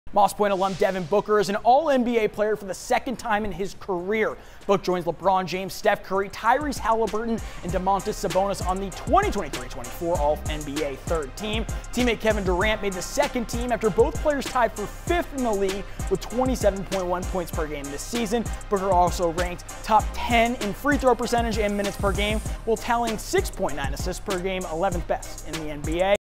Moss Point alum Devin Booker is an All-NBA player for the second time in his career. Book joins LeBron James, Steph Curry, Tyrese Halliburton, and Domantas Sabonis on the 2023-24 All-NBA third team. Teammate Kevin Durant made the second team after both players tied for fifth in the league with 27.1 points per game this season. Booker also ranked top 10 in free throw percentage and minutes per game, while tallying 6.9 assists per game, 11th best in the NBA.